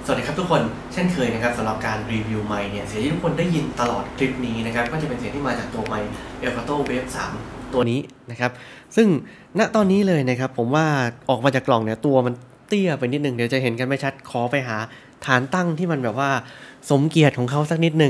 สวัสดีครับทุกคนเช่นเคยนะครับสำหรับการรีวิวไมค์เนี่ยเสียงที่ทุกคนได้ยินตลอดคลิปนี้นะครับก็จะเป็นเสียงที่มาจากตัวไมค์ Elgato Wave 3ตัวนี้นะครับซึ่งณตอนนี้เลยนะครับผมว่าออกมาจากกล่องเนี่ยตัวมันเตี้ยไปนิดนึงเดี๋ยวจะเห็นกันไม่ชัดขอไปหาฐานตั้งที่มันแบบว่าสมเกียรติของเขาสักนิดนึง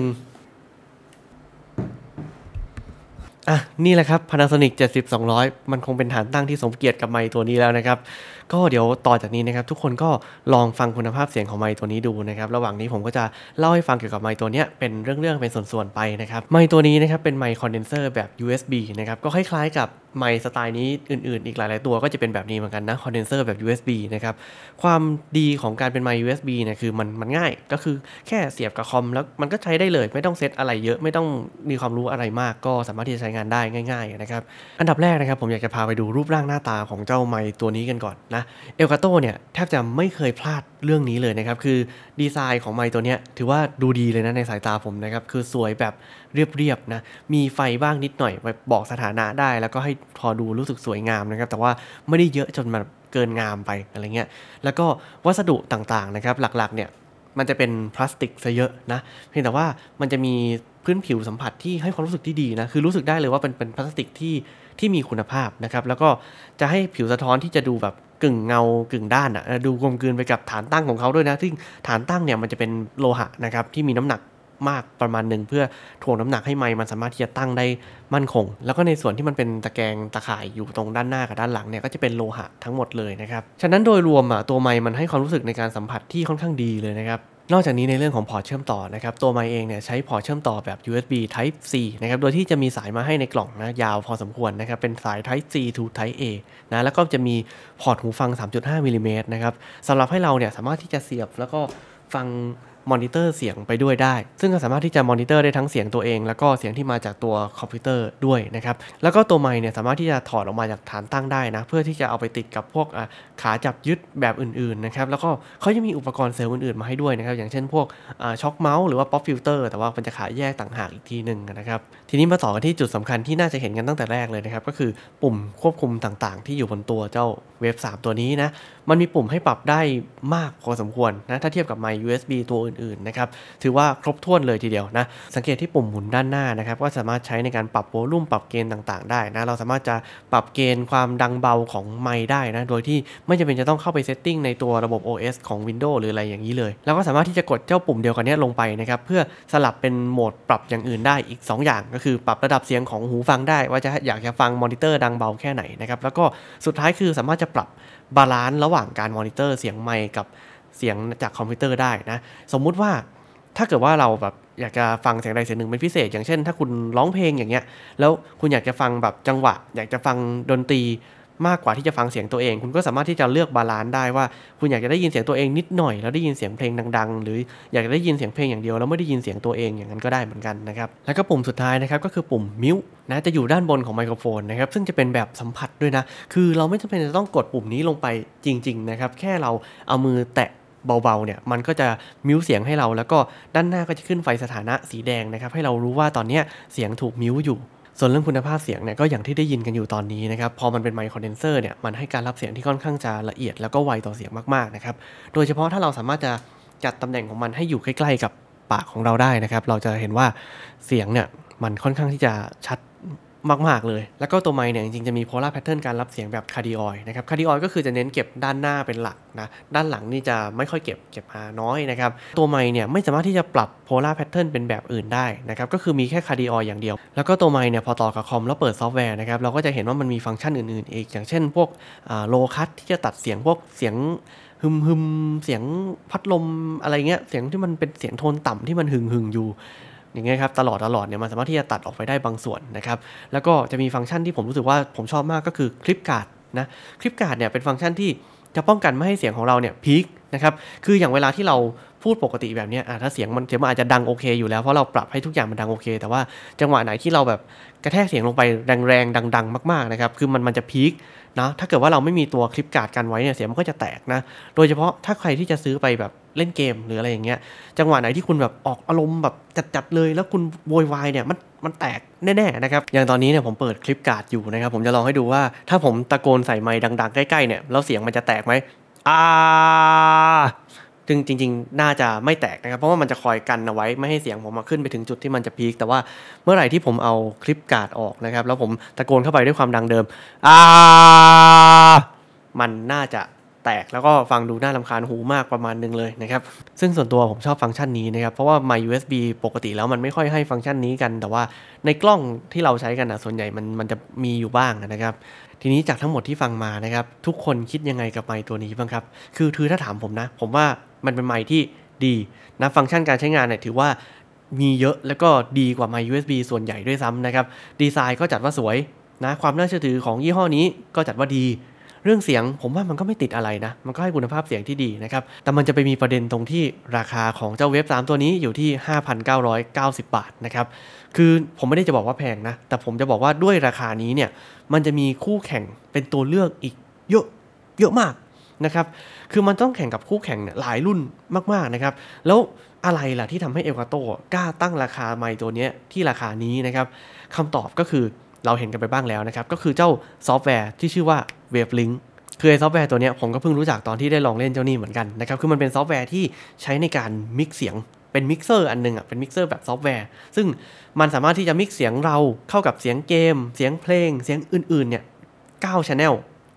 นี่แหละครับ Panasonic 70-200 มันคงเป็นฐานตั้งที่สมเกียรติกับไมค์ตัวนี้แล้วนะครับก็เดี๋ยวต่อจากนี้นะครับทุกคนก็ลองฟังคุณภาพเสียงของไมค์ตัวนี้ดูนะครับระหว่างนี้ผมก็จะเล่าให้ฟังเกี่ยวกับไมค์ตัวนี้เป็นเรื่องๆเป็นส่วนๆไปนะครับไมค์ตัวนี้นะครับเป็นไมค์คอนเดนเซอร์แบบ USB นะครับก็คล้ายๆกับไมค์สไตล์นี้อื่นๆอีกหลายๆตัวก็จะเป็นแบบนี้เหมือนกันนะคอนเดนเซอร์แบบ USB นะครับความดีของการเป็นไมค์ USB เนี่ยคือมันง่ายก็คือแค่เสียบกับคอมแล้วมันก็ใช้ได้เลยไม่ต้องเซตอะไรเยอะไม่ต้องมีความรู้อะไรมากก็สามารถที่จะใช้งานได้ง่ายๆนะครับอันดับแรกนะครับผมอยากจะพาไปดูรูปร่างหน้าตาของเจ้าไมค์ตัวนี้กันก่อนนะElgato เนี่ยแทบจะไม่เคยพลาดเรื่องนี้เลยนะครับคือดีไซน์ของไมค์ตัวเนี้ยถือว่าดูดีเลยนะในสายตาผมนะครับคือสวยแบบเรียบๆนะมีไฟบ้างนิดหน่อยไปบอกสถานะได้แล้วก็ให้พอดูรู้สึกสวยงามนะครับแต่ว่าไม่ได้เยอะจนมันเกินงามไปอะไรเงี้ยแล้วก็วัสดุต่างๆนะครับหลักๆเนี่ยมันจะเป็นพลาสติกซะเยอะนะเพียงแต่ว่ามันจะมีพื้นผิวสัมผัสที่ให้ความรู้สึกที่ดีนะคือรู้สึกได้เลยว่าเป็นพลาสติกที่มีคุณภาพนะครับแล้วก็จะให้ผิวสะท้อนที่จะดูแบบกึ่งเงากึ่งด้านดูกลมกลืนไปกับฐานตั้งของเขาด้วยนะซึ่งฐานตั้งเนี่ยมันจะเป็นโลหะนะครับที่มีน้ำหนักมากประมาณหนึ่งเพื่อถ่วงน้ำหนักให้ไมค์มันสามารถที่จะตั้งได้มั่นคงแล้วก็ในส่วนที่มันเป็นตะแกรงตะข่ายอยู่ตรงด้านหน้ากับด้านหลังเนี่ยก็จะเป็นโลหะทั้งหมดเลยนะครับฉะนั้นโดยรวมตัวไมค์มันให้ความรู้สึกในการสัมผัสที่ค่อนข้างดีเลยนะครับนอกจากนี้ในเรื่องของพอร์ตเชื่อมต่อนะครับตัวไมค์เองเนี่ยใช้พอร์ตเชื่อมต่อแบบ USB Type C นะครับโดยที่จะมีสายมาให้ในกล่องนะยาวพอสมควรนะครับเป็นสาย Type C to Type A นะแล้วก็จะมีพอร์ตหูฟัง 3.5 มิลลิเมตรนะครับสำหรับให้เราเนี่ยสามารถที่จะเสียบแล้วก็ฟังมอนิเตอร์เสียงไปด้วยได้ซึ่งก็สามารถที่จะมอนิเตอร์ได้ทั้งเสียงตัวเองแล้วก็เสียงที่มาจากตัวคอมพิวเตอร์ด้วยนะครับแล้วก็ตัวไมค์เนี่ยสามารถที่จะถอดออกมาจากฐานตั้งได้นะเพื่อที่จะเอาไปติดกับพวกขาจับยึดแบบอื่นๆนะครับแล้วก็เขายังมีอุปกรณ์เสริมอื่นๆมาให้ด้วยนะครับอย่างเช่นพวกช็อคเมาส์หรือว่าป๊อปฟิลเตอร์แต่ว่ามันจะขายแยกต่างหากอีกทีนึงนะครับทีนี้มาต่อกันที่จุดสำคัญที่น่าจะเห็นกันตั้งแต่แรกเลยนะครับก็คือปุ่มควบคุมต่างๆที่อยู่บนตัวเจ้าเวฟ3ตัวนี้นะมันมีปุ่มให้ปรับได้มากพอสมควรนะถ้าเทียบกับไมค์ USB ตัวอื่นๆนะครับถือว่าครบถ้วนเลยทีเดียวนะสังเกตที่ปุ่มหมุนด้านหน้านะครับก็สามารถใช้ในการปรับโวลูมปรับเกณฑ์ต่างๆได้นะเราสามารถจะปรับเกณฑ์ความดังเบาของไมค์ได้นะโดยที่ไม่จำเป็นจะต้องเข้าไปเซตติ้งในตัวระบบ OS ของ Windows หรืออะไรอย่างนี้เลยแล้วก็สามารถที่จะกดเจ้าปุ่มเดียวกันนี้ลงไปนะครับเพื่อสลับเป็นโหมดปรับอย่างอื่นได้อีก2อย่างก็คือปรับระดับเสียงของหูฟังได้ว่าจะอยากจะฟังมอนิเตอร์ดังเบาแค่ไหนนะครับแล้วก็สุดท้ายคือสามารถจะปรับบาลานซ์ระหว่างการมอนิเตอร์เสียงไมค์กับเสียงจากคอมพิวเตอร์ได้นะสมมุติว่าถ้าเกิดว่าเราแบบอยากจะฟังเสียงใดเสียงหนึ่งเป็นพิเศษอย่างเช่นถ้าคุณร้องเพลงอย่างเงี้ยแล้วคุณอยากจะฟังแบบจังหวะอยากจะฟังดนตรีมากกว่าที่จะฟังเสียงตัวเองคุณก็สามารถที่จะเลือกบาลานซ์ได้ว่าคุณอยากจะได้ยินเสียงตัวเองนิดหน่อยแล้วได้ยินเสียงเพลงดังๆหรืออยากจะได้ยินเสียงเพลงอย่างเดียวแล้วไม่ได้ยินเสียงตัวเองอย่างนั้นก็ได้เหมือนกันนะครับแล้วก็ปุ่มสุดท้ายนะครับก็คือปุ่มมิวนะจะอยู่ด้านบนของไมโครโฟนนะครับซึ่งจะเป็นแบบสัมผัสด้วยนะคือเราไม่จำเป็นจะต้องกดปุ่มนี้ลงไปจริงๆนะครับแค่เราเอามือแตะเบาๆเนี่ยมันก็จะมิวเสียงให้เราแล้วก็ด้านหน้าก็จะขึ้นไฟสถานะสีแดงนะครับให้เรารู้ว่าตอนนี้เสียงถูกมิวอยู่ส่วนเรื่องคุณภาพเสียงเนี่ยก็อย่างที่ได้ยินกันอยู่ตอนนี้นะครับพอมันเป็นไมค์คอนเดนเซอร์เนี่ยมันให้การรับเสียงที่ค่อนข้างจะละเอียดแล้วก็ไวต่อเสียงมากๆนะครับโดยเฉพาะถ้าเราสามารถจะจัดตำแหน่งของมันให้อยู่ใกล้ๆกับปากของเราได้นะครับเราจะเห็นว่าเสียงเนี่ยมันค่อนข้างที่จะชัดมากๆเลยแล้วก็ตัวไมค์เนี่ยจริงๆจะมีโพลาร์แพทเทิร์นการรับเสียงแบบคาร์ดิออยนะครับคาร์ดิออยก็คือจะเน้นเก็บด้านหน้าเป็นหลักนะด้านหลังนี่จะไม่ค่อยเก็บมาน้อยนะครับตัวไมค์เนี่ยไม่สามารถที่จะปรับโพลาร์แพทเทิร์นเป็นแบบอื่นได้นะครับก็คือมีแค่คาร์ดิออยอย่างเดียวแล้วก็ตัวไมค์เนี่ยพอต่อกับคอมแล้วเปิดซอฟต์แวร์นะครับเราก็จะเห็นว่ามันมีฟังก์ชันอื่นๆอีกอย่างเช่นพวกโลคัทที่จะตัดเสียงพวกเสียงฮึมเสียงพัดลมอะไรเงี้ยเสียงที่มันเป็นเสียงโทนต่ำที่มันหึงอยู่อย่างเงี้ยครับตลอดเนี่ยมันสามารถที่จะตัดออกไปได้บางส่วนนะครับแล้วก็จะมีฟังก์ชันที่ผมรู้สึกว่าผมชอบมากก็คือคลิปการ์ดนะคลิปการ์ดเนี่ยเป็นฟังก์ชันที่จะป้องกันไม่ให้เสียงของเราเนี่ยพีคนะครับคืออย่างเวลาที่เราพูดปกติแบบนี้ถ้าเสียงมันอาจจะดังโอเคอยู่แล้วเพราะเราปรับให้ทุกอย่างมันดังโอเคแต่ว่าจังหวะไหนที่เราแบบกระแทกเสียงลงไปแรงๆดังๆมากๆนะครับคือมันจะพีคนะถ้าเกิดว่าเราไม่มีตัวคลิปการ์ดกันไว้เนี่ยเสียงมันก็จะแตกนะโดยเฉพาะถ้าใครที่จะซื้อไปแบบเล่นเกมหรืออะไรอย่างเงี้ยจังหวะไหนที่คุณแบบออกอารมณ์แบบจัดๆเลยแล้วคุณโวยวายเนี่ยมันแตกแน่ๆนะครับอย่างตอนนี้เนี่ยผมเปิดคลิปการ์ดอยู่นะครับผมจะลองให้ดูว่าถ้าผมตะโกนใส่ไมค์ดังๆใกล้ๆเนี่ยแล้วเสียงมันจะแตกไหมซึ่งจริงๆน่าจะไม่แตกนะครับเพราะว่ามันจะคอยกันเอาไว้ไม่ให้เสียงผมขึ้นไปถึงจุดที่มันจะพีคแต่ว่าเมื่อไหร่ที่ผมเอาคลิปการ์ดออกนะครับแล้วผมตะโกนเข้าไปด้วยความดังเดิมมันน่าจะแตกแล้วก็ฟังดูน่ารำคาญหูมากประมาณนึงเลยนะครับซึ่งส่วนตัวผมชอบฟังก์ชันนี้นะครับเพราะว่าไมค์ USB ปกติแล้วมันไม่ค่อยให้ฟังก์ชันนี้กันแต่ว่าในกล้องที่เราใช้กันส่วนใหญ่มันจะมีอยู่บ้างนะครับทีนี้จากทั้งหมดที่ฟังมานะครับทุกคนคิดยังไงกับไมค์ตัวนี้บ้างครับคือถ้าถามผมนะผมว่ามันเป็นไมค์ที่ดีนะฟังก์ชันการใช้งานเนี่ยถือว่ามีเยอะแล้วก็ดีกว่าไมค์ USB ส่วนใหญ่ด้วยซ้ำนะครับดีไซน์ก็จัดว่าสวยนะความน่าเชื่อถือของยี่ห้อนี้ก็จัดว่าดีเรื่องเสียงผมว่ามันก็ไม่ติดอะไรนะมันก็ให้คุณภาพเสียงที่ดีนะครับแต่มันจะไปมีประเด็นตรงที่ราคาของเจ้าเวฟ3ตัวนี้อยู่ที่ 5,990 บาทนะครับคือผมไม่ได้จะบอกว่าแพงนะแต่ผมจะบอกว่าด้วยราคานี้เนี่ยมันจะมีคู่แข่งเป็นตัวเลือกอีกเยอะมากนะครับคือมันต้องแข่งกับคู่แข่งเนี่ยหลายรุ่นมากๆนะครับแล้วอะไรล่ะที่ทำให้เอลกาโตกล้าตั้งราคาไมค์ตัวนี้ที่ราคานี้นะครับคำตอบก็คือเราเห็นกันไปบ้างแล้วนะครับก็คือเจ้าซอฟต์แวร์ที่ชื่อว่า Wavelink คือไอ้ซอฟต์แวร์ตัวนี้ผมก็เพิ่งรู้จักตอนที่ได้ลองเล่นเจ้านี่เหมือนกันนะครับคือมันเป็นซอฟต์แวร์ที่ใช้ในการมิกซ์เสียงเป็นมิกเซอร์อันนึงเป็นมิกเซอร์แบบซอฟต์แวร์ซึ่งมันสามารถที่จะมิกซ์เสียงเราเข้ากับเสียงเกมเสียงเพลงเสียงอื่นๆเนี่ย9 channel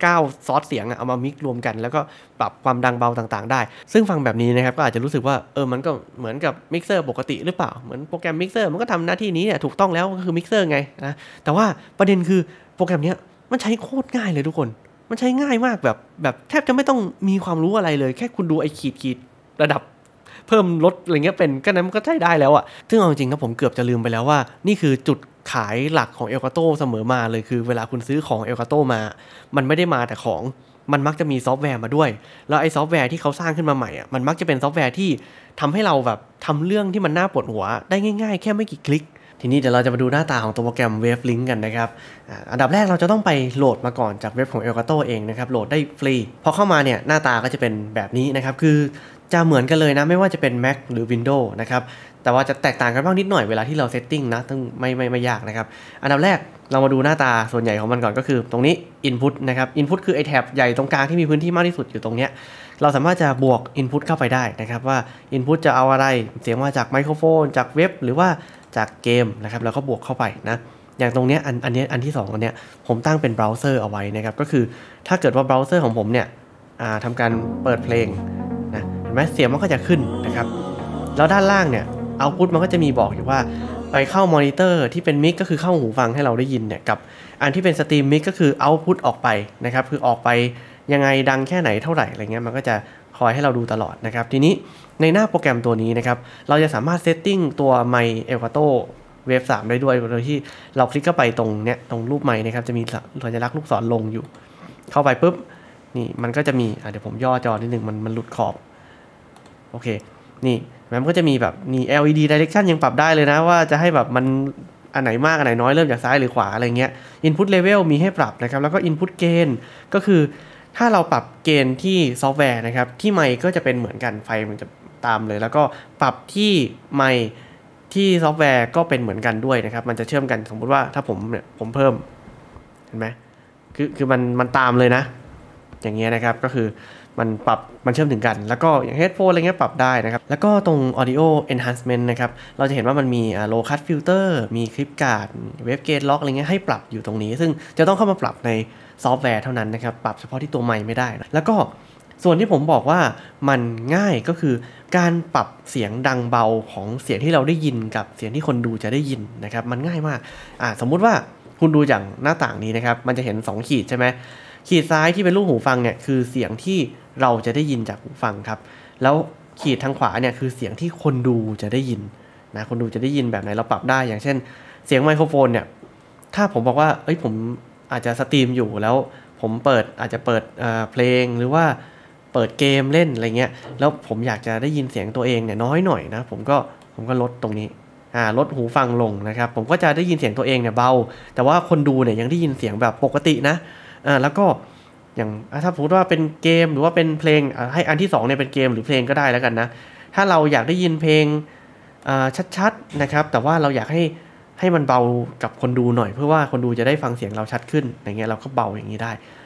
9 ซอสเสียงเอามามิกซ์รวมกันแล้วก็ปรับความดังเบาต่างๆได้ซึ่งฟังแบบนี้นะครับก็อาจจะรู้สึกว่ามันก็เหมือนกับมิกเซอร์ปกติหรือเปล่าเหมือนโปรแกรมมิกเซอร์มันก็ทำหน้าที่นี้เนี่ยถูกต้องแล้วก็คือมิกเซอร์ไงนะแต่ว่าประเด็นคือโปรแกรมนี้มันใช้โคตรง่ายเลยทุกคนมันใช้ง่ายมากแบบแทบจะไม่ต้องมีความรู้อะไรเลยแค่คุณดูไอ้ขีดระดับเพิ่มลดอะไรเงี้ยเป็นก็นั้นมันก็ใช้ได้แล้วอ่ะซึ่งเอาจริงนะผมเกือบจะลืมไปแล้วว่านี่คือจุดขายหลักของเอลกาโตเสมอมาเลยคือเวลาคุณซื้อของเอลกาโตมามันไม่ได้มาแต่ของมันมักจะมีซอฟต์แวร์มาด้วยแล้วไอ้ซอฟต์แวร์ที่เขาสร้างขึ้นมาใหม่อ่ะมันมักจะเป็นซอฟต์แวร์ที่ทำให้เราแบบทำเรื่องที่มันน่าปวดหัวได้ง่ายๆแค่ไม่กี่คลิกทีนี้เดี๋ยวเราจะมาดูหน้าตาของตัวโปรแกรม Wavelink กันนะครับอันดับแรกเราจะต้องไปโหลดมาก่อนจากเว็บของ Elgato เองนะครับโหลดได้ฟรีพอเข้ามาเนี่ยหน้าตาก็จะเป็นแบบนี้นะครับคือจะเหมือนกันเลยนะไม่ว่าจะเป็น Mac หรือ Windows นะครับแต่ว่าจะแตกต่างกันบ้างนิดหน่อยเวลาที่เราเซตติ้งนะต้องไม่ยากนะครับอันดับแรกเรามาดูหน้าตาส่วนใหญ่ของมันก่อนก็คือตรงนี้ Input นะครับ Input คือไอ้แถบใหญ่ตรงกลางที่มีพื้นที่มากที่สุดอยู่ตรงเนี้ยเราสามารถจะบวก Input เข้าไปได้นะครับว่า Input จะเอาอะไรเสียงมาจากไมโครโฟนจากเว็บหรือว่าจากเกมนะครับแล้วก็บวกเข้าไปนะอย่างตรงเนี้ยอันที่2อันเนี้ยผมตั้งเป็นเบราว์เซอร์เอาไว้นะครับก็คือถ้าเกิดว่าเบราว์เซอร์ของผมเนี่ยทำการเปิดเพลงนะเห็นไหมเสียงมันก็จะขึ้นนะครับแล้วด้านล่างเนี่ยเอาท์พุตมันก็จะมีบอกอยู่ว่าไปเข้ามอนิเตอร์ที่เป็นมิกก็คือเข้าหูฟังให้เราได้ยินเนี่ยกับอันที่เป็นสตรีมมิกก็คือเอาท์พุตออกไปนะครับคือออกไปยังไงดังแค่ไหนเท่าไหร่อะไรเงี้ยมันก็จะคอยให้เราดูตลอดนะครับทีนี้ในหน้าโปรแกรมตัวนี้นะครับเราจะสามารถเซตติ้งตัวไมค์ Elgato Wave 3ได้ด้วยโดยที่เราคลิกเข้าไปตรงเนี้ยตรงรูปไมค์นะครับจะมีสัญลักษณ์ลูกศรลงอยู่เข้าไปปุ๊บนี่มันก็จะมีเดี๋ยวผมย่อจอนิดนึงมันหลุดขอบโอเคนี่มันก็จะมีแบบนี่ LED direction ยังปรับได้เลยนะว่าจะให้แบบมันอันไหนมากอันไหนน้อยเริ่มจากซ้ายหรือขวาอะไรเงี้ย Input Level มีให้ปรับนะครับแล้วก็ Input Gain ก็คือถ้าเราปรับเกณฑ์ที่ซอฟต์แวร์นะครับที่ไมค์ก็จะเป็นเหมือนกันไฟมันจะตามเลยแล้วก็ปรับที่ไมค์ที่ซอฟต์แวร์ก็เป็นเหมือนกันด้วยนะครับมันจะเชื่อมกันสมมุติว่าถ้าผมเพิ่มเห็นไหมคือมันตามเลยนะอย่างเงี้ยนะครับก็คือมันเชื่อมถึงกันแล้วก็อย่าง headphone อะไรเงี้ยปรับได้นะครับแล้วก็ตรง audio enhancement นะครับเราจะเห็นว่ามันมีlow cut filter มีคลิปการ์ด wave gate lock อะไรเงี้ยให้ปรับอยู่ตรงนี้ซึ่งจะต้องเข้ามาปรับในซอฟต์แวร์เท่านั้นนะครับปรับเฉพาะที่ตัวไมค์ไม่ได้นะแล้วก็ส่วนที่ผมบอกว่ามันง่ายก็คือการปรับเสียงดังเบาของเสียงที่เราได้ยินกับเสียงที่คนดูจะได้ยินนะครับมันง่ายมากสมมุติว่าคุณดูจากหน้าต่างนี้นะครับมันจะเห็น2ขีดใช่ไหมขีดซ้ายที่เป็นรูปหูฟังเนี่ยคือเสียงที่เราจะได้ยินจากหูฟังครับแล้วขีดทางขวาเนี่ยคือเสียงที่คนดูจะได้ยินนะคนดูจะได้ยินแบบไหนเราปรับได้อย่างเช่นเสียงไมโครโฟนเนี่ยถ้าผมบอกว่าผมอาจจะสตรีมอยู่แล้วผมอาจจะเปิดเพลงหรือว่าเปิดเกมเล่นอะไรเงี้ยแล้วผมอยากจะได้ยินเสียงตัวเองเนี่ยน้อยหน่อยนะผมก็ลดตรงนี้ลดหูฟังลงนะครับผมก็จะได้ยินเสียงตัวเองเนี่ยเบาแต่ว่าคนดูเนี่ยยังได้ยินเสียงแบบปกตินะแล้วก็อย่างถ้าสมมติว่าเป็นเกมหรือว่าเป็นเพลงให้อันที่2เนี่ยเป็นเกมหรือเพลงก็ได้แล้วกันนะถ้าเราอยากได้ยินเพลงชัดๆนะครับแต่ว่าเราอยากให้มันเบากับคนดูหน่อยเพื่อว่าคนดูจะได้ฟังเสียงเราชัดขึ้นอย่างเงี้ยเราก็เบาอย่างนี้ได้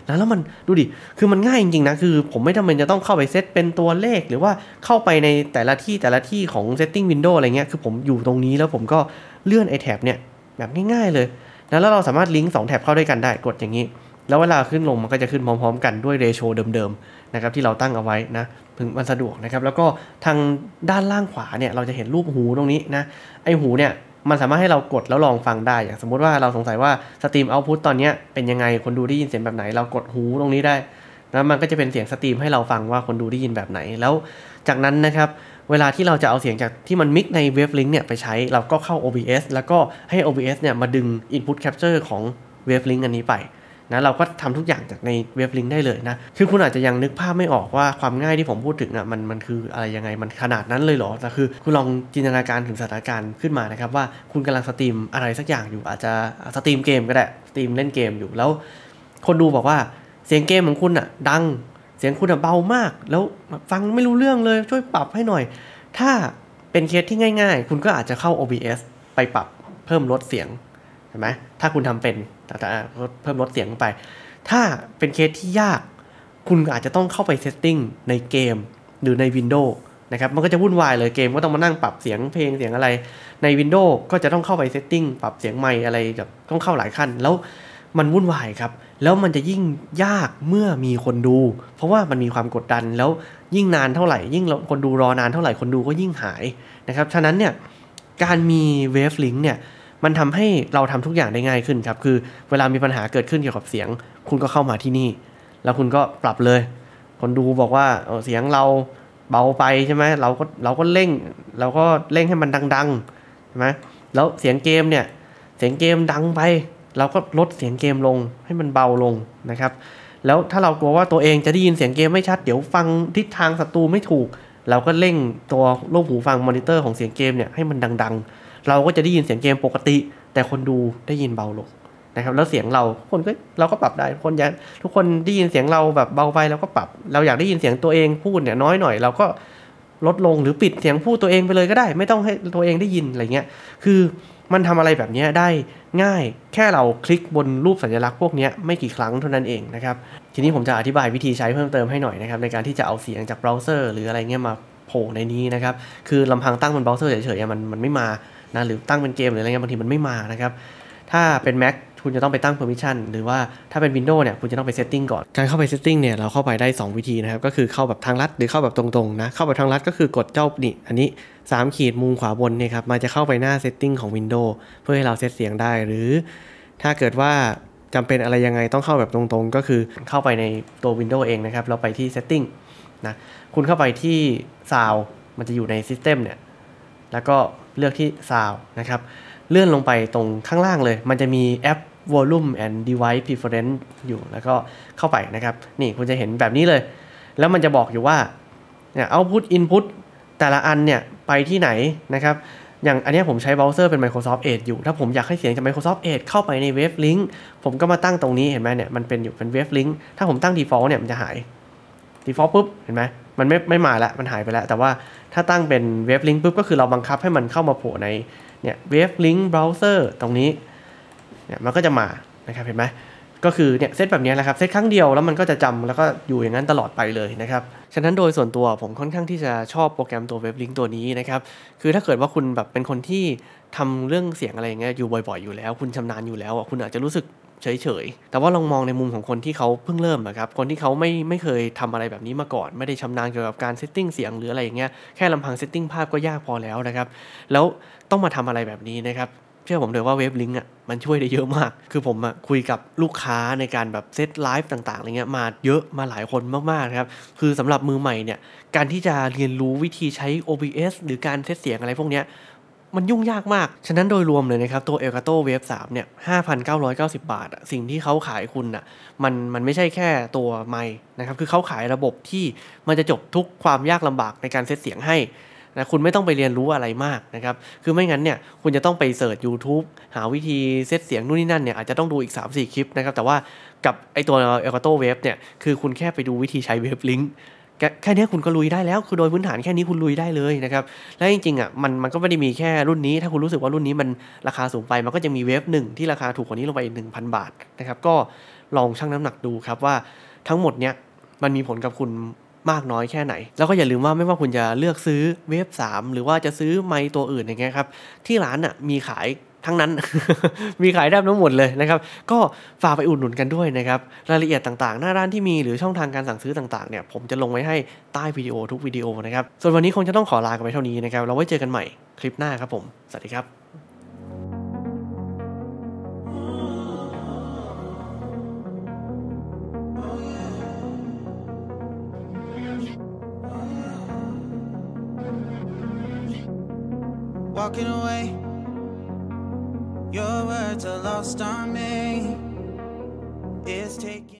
นะแล้วมันดูดิคือมันง่ายจริงๆนะคือผมไม่จำเป็นจะต้องเข้าไปเซตเป็นตัวเลขหรือว่าเข้าไปในแต่ละที่ของ setting window อะไรเงี้ยคือผมอยู่ตรงนี้แล้วผมก็เลื่อนไอ้แท็บเนี่ยแบบง่ายๆเลยนะแล้วเราสามารถลิงก์2แท็บเข้าด้วยกันได้กดอย่างนี้แล้วเวลาขึ้นลงมันก็จะขึ้นพร้อมๆกันด้วยเรโชเดิมๆนะครับที่เราตั้งเอาไว้นะถึงมันสะดวกนะครับแล้วก็ทางด้านล่างขวาเนี่ยเราจะเห็นรูปหูตรงนี้นะไอหูเนี่ยมันสามารถให้เรากดแล้วลองฟังได้อย่างสมมุติว่าเราสงสัยว่าสตรีมเอาต์พุตตอนนี้เป็นยังไงคนดูได้ยินเสียงแบบไหนเรากดหูตรงนี้ได้แล้วมันก็จะเป็นเสียงสตรีมให้เราฟังว่าคนดูได้ยินแบบไหนแล้วจากนั้นนะครับเวลาที่เราจะเอาเสียงจากที่มันมิกใน Wavelink เนี่ยไปใช้เราก็เข้า OBS แล้วก็ให้ OBS เนี่ยมาดึง Input Capture ของ Wavelink อันนี้ไปนะเราก็ทำทุกอย่างจากใน Wavelink ได้เลยนะคือคุณอาจจะยังนึกภาพไม่ออกว่าความง่ายที่ผมพูดถึงมันคืออะไรยังไงมันขนาดนั้นเลยเหรอแต่คือคุณลองจินตนาการถึงสถานการณ์ขึ้นมานะครับว่าคุณกำลังสตรีมอะไรสักอย่างอยู่อาจจะสตรีมเกมก็ได้สตรีมเล่นเกมอยู่แล้วคนดูบอกว่าเสียงเกมของคุณดังเสียงคุณเบามากแล้วฟังไม่รู้เรื่องเลยช่วยปรับให้หน่อยถ้าเป็นเคสที่ง่ายๆคุณก็อาจจะเข้า OBS ไปปรับเพิ่มลดเสียงเห็นไหมถ้าคุณทำเป็นแต่เพิ่มลดเสียงไปถ้าเป็นเคสที่ยากคุณอาจจะต้องเข้าไปเซตติ้งในเกมหรือใน Windows นะครับมันก็จะวุ่นวายเลยเกมก็ต้องมานั่งปรับเสียงเพลงเสียงอะไรใน Windows ก็จะต้องเข้าไปเซตติ้งปรับเสียงไมค์อะไรแบบต้องเข้าหลายขั้นแล้วมันวุ่นวายครับแล้วมันจะยิ่งยากเมื่อมีคนดูเพราะว่ามันมีความกดดันแล้วยิ่งนานเท่าไหร่ยิ่งคนดูรอนานเท่าไหร่คนดูก็ยิ่งหายนะครับฉะนั้นเนี่ยการมี Wavelink เนี่ยมันทำให้เราทำทุกอย่างได้ง่ายขึ้นครับคือเวลามีปัญหาเกิดขึ้นเกี่ยวกับเสียงคุณก็เข้ามาที่นี่แล้วคุณก็ปรับเลยคนดูบอกว่าเสียงเราเบาไปใช่ไหมเราก็เร่งให้มันดังๆใช่ไหมแล้วเสียงเกมเนี่ยเสียงเกมดังไปเราก็ลดเสียงเกมลงให้มันเบาลงนะครับแล้วถ้าเรากลัวว่าตัวเองจะได้ยินเสียงเกมไม่ชัดเดี๋ยวฟังทิศทางศัตรูไม่ถูกเราก็เร่งตัวรูปหูฟังมอนิเตอร์ของเสียงเกมเนี่ยให้มันดังๆเราก็จะได้ยินเสียงเกมปกติแต่คนดูได้ยินเบาลงนะครับแล้วเสียงเราก็ปรับได้ทุกคนได้ยินเสียงเราแบบเบาไปเราก็ปรับเราอยากได้ยินเสียงตัวเองพูดเนี่ยน้อยหน่อยเราก็ลดลงหรือปิดเสียงพูดตัวเองไปเลยก็ได้ไม่ต้องให้ตัวเองได้ยินอะไรเงี้ยคือมันทำอะไรแบบนี้ได้ง่ายแค่เราคลิกบนรูปสัญลักษณ์พวกนี้ไม่กี่ครั้งเท่านั้นเองนะครับทีนี้ผมจะอธิบายวิธีใช้เพิ่มเติมให้หน่อยนะครับในการที่จะเอาเสียงจากเบราว์เซอร์หรืออะไรเงี้ยมาโผล่ในนี้นะครับคือลำพังตั้งบนเบราว์เซอร์เฉยๆมันไม่มานะหรือตั้งเป็นเกมหรืออะไรเงี้ยบางทีมันไม่มานะครับถ้าเป็น Mac คุณจะต้องไปตั้ง permission หรือว่าถ้าเป็น Windows เนี่ยคุณจะต้องไป setting ก่อนการเข้าไป setting เนี่ยเราเข้าไปได้2วิธีนะครับก็คือเข้าแบบทางลัดหรือเข้าแบบตรงๆนะเข้าแบบทางลัดก็คือกดเจ้านี่อันนี้3ขีดมุมขวาบนเนี่ยครับมันจะเข้าไปหน้า setting ของ Windows เพื่อให้เราเซตเสียงได้หรือถ้าเกิดว่าจำเป็นอะไรยังไงต้องเข้าแบบตรงๆก็คือเข้าไปในตัว Windows เองนะครับเราไปที่ setting นะคุณเข้าไปที่ sound มันจะอยู่ใน system เนี่ยแล้วก็เลือกที่ sound นะครับเลื่อนลงไปตรงข้างล่างเลยมันจะมีแอป Volume and Device Preference อยู่แล้วก็เข้าไปนะครับนี่คุณจะเห็นแบบนี้เลยแล้วมันจะบอกอยู่ว่าเนี่ย Output Input แต่ละอันเนี่ยไปที่ไหนนะครับอย่างอันนี้ผมใช้เบราว์เซอร์เป็น Microsoft Edge อยู่ถ้าผมอยากให้เสียงจาก Microsoft Edge เข้าไปใน Wavelink ผมก็มาตั้งตรงนี้เห็นไหมเนี่ยมันเป็นอยู่เป็น Wavelink ถ้าผมตั้ง Default เนี่ยมันจะหาย Default ปุ๊บเห็นไหมมันไม่มาแล้วมันหายไปแล้วแต่ว่าถ้าตั้งเป็น Wavelink ปุ๊บก็คือเราบังคับให้มันเข้ามาโผล่ในเนี่ย Wavelink Browser ตรงนี้เนี่ยมันก็จะมานะครับเห็นไหมก็คือเนี่ยเซตแบบนี้แหละครับเซตครั้งเดียวแล้วมันก็จะจำแล้วก็อยู่อย่างนั้นตลอดไปเลยนะครับฉะนั้นโดยส่วนตัวผมค่อนข้างที่จะชอบโปรแกรมตัว Wavelink ตัวนี้นะครับคือถ้าเกิดว่าคุณแบบเป็นคนที่ทำเรื่องเสียงอะไรอย่างเงี้ยอยู่บ่อยๆอยู่แล้วคุณชำนาญอยู่แล้วคุณอาจจะรู้สึกเฉยๆแต่ว่าลองมองในมุมของคนที่เขาเพิ่งเริ่มนะครับคนที่เขาไม่เคยทำอะไรแบบนี้มาก่อนไม่ได้ชำนาญเกี่ยวกับการเซตติ้งเสียงหรืออะไรอย่างเงี้ยแค่ลำพังเซตติ้งภาพก็ยากพอแล้วนะครับแล้วต้องมาทำอะไรแบบนี้นะครับเชื่อผมเลยว่า Wavelink มันช่วยได้เยอะมากคือผมคุยกับลูกค้าในการแบบเซตไลฟ์ต่างๆอะไรเงี้ยมาเยอะมาหลายคนมากๆนะครับคือสำหรับมือใหม่เนี่ยการที่จะเรียนรู้วิธีใช้ OBS หรือการเซตเสียงอะไรพวกเนี้ยมันยุ่งยากมากฉะนั้นโดยรวมเลยนะครับตัว Elgato Wave 3เนี่ย 5,990 บาทสิ่งที่เขาขายคุณมันไม่ใช่แค่ตัวไมค์นะครับคือเขาขายระบบที่มันจะจบทุกความยากลำบากในการเซตเสียงให้นะคุณไม่ต้องไปเรียนรู้อะไรมากนะครับคือไม่งั้นเนี่ยคุณจะต้องไปเสิร์ช YouTube หาวิธีเซตเสียงนู่นนี่นั่นเนี่ยอาจจะต้องดูอีก 3-4 คลิปนะครับแต่ว่ากับไอตัว Elgato Wave เนี่ยคือคุณแค่ไปดูวิธีใช้ Wavelinkแค่นี้คุณก็ลุยได้แล้วคือโดยพื้นฐานแค่นี้คุณลุยได้เลยนะครับและจริงๆมันก็ไม่ได้มีแค่รุ่นนี้ถ้าคุณรู้สึกว่ารุ่นนี้มันราคาสูงไปมันก็จะมีเวฟ1ที่ราคาถูกกว่านี้ลงไปอีก 1,000 บาทนะครับก็ลองชั่งน้ำหนักดูครับว่าทั้งหมดเนี้ยมันมีผลกับคุณมากน้อยแค่ไหนแล้วก็อย่าลืมว่าไม่ว่าคุณจะเลือกซื้อเวฟ3หรือว่าจะซื้อไมค์ตัวอื่นอย่างเงี้ยครับที่ร้านน่ะมีขายทั้งนั้น มีขายได้ทั้งหมดเลยนะครับก็ฝากไปอุดหนุนกันด้วยนะครับรายละเอียดต่างๆหน้าร้านที่มีหรือช่องทางการสั่งซื้อต่างๆเนี่ยผมจะลงไว้ให้ใต้วิดีโอทุกวิดีโอนะครับส่วนวันนี้คงจะต้องขอลากันไปเท่านี้นะครับเราไว้เจอกันใหม่คลิปหน้าครับผมสวัสดีครับ Walking away, your words are lost on me. It's taking